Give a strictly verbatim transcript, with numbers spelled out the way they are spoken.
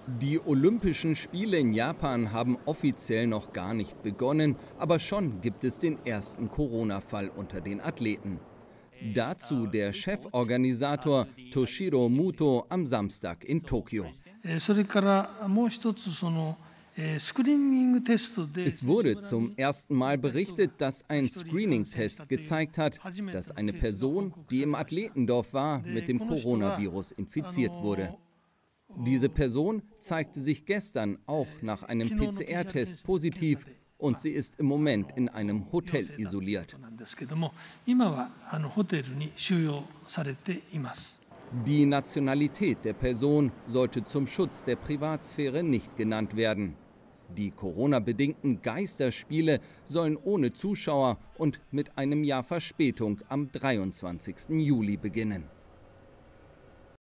Die Olympischen Spiele in Japan haben offiziell noch gar nicht begonnen, aber schon gibt es den ersten Corona-Fall unter den Athleten. Dazu der Cheforganisator Toshiro Muto am Samstag in Tokio. Es wurde zum ersten Mal berichtet, dass ein Screening-Test gezeigt hat, dass eine Person, die im Athletendorf war, mit dem Coronavirus infiziert wurde. Diese Person zeigte sich gestern auch nach einem P C R-Test positiv und sie ist im Moment in einem Hotel isoliert. Die Nationalität der Person sollte zum Schutz der Privatsphäre nicht genannt werden. Die Corona-bedingten Geisterspiele sollen ohne Zuschauer und mit einem Jahr Verspätung am dreiundzwanzigsten Juli beginnen.